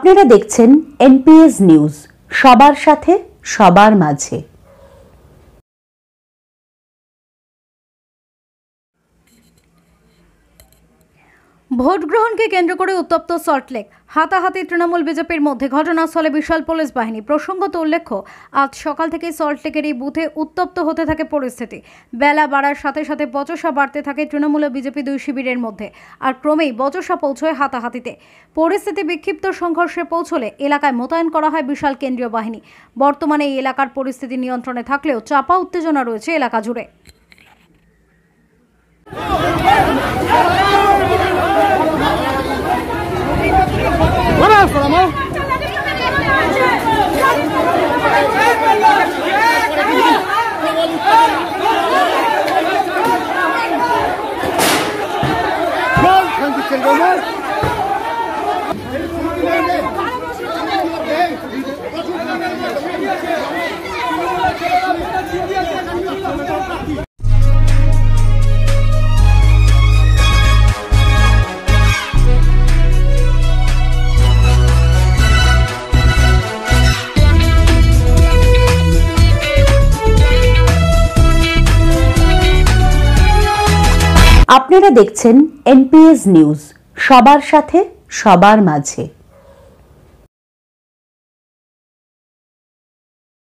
আপনারা দেখছেন NPS news, সবার সাথে সবার মাঝে। ভোট গ্রহণকে কেন্দ্র করে উত্তপ্ত সল্টলেক, হাতাহাতি তৃণমূল বিজেপির মধ্যে। ঘটনাস্থলে বিশাল পুলিশ বাহিনী। প্রসঙ্গত উল্লেখ্য, আজ সকাল থেকে সল্টলেকের এই বুথে উত্তপ্ত হতে থাকে পরিস্থিতি। বেলা বাড়ার সাথে সাথে বচসা বাড়তে থাকে তৃণমূল ও বিজেপি দুই শিবিরের মধ্যে, আর ক্রমেই বচসা পৌঁছয় হাতাহাতিতে। পরিস্থিতি বিক্ষিপ্ত সংঘর্ষে পৌঁছলে এলাকায় মোতায়েন করা হয় বিশাল কেন্দ্রীয় বাহিনী। বর্তমানে এই এলাকার পরিস্থিতি নিয়ন্ত্রণে থাকলেও চাপা উত্তেজনা রয়েছে এলাকা জুড়ে। আপনারা দেখছেন এনপিএস নিউজ, সবার সাথে সবার মাঝে।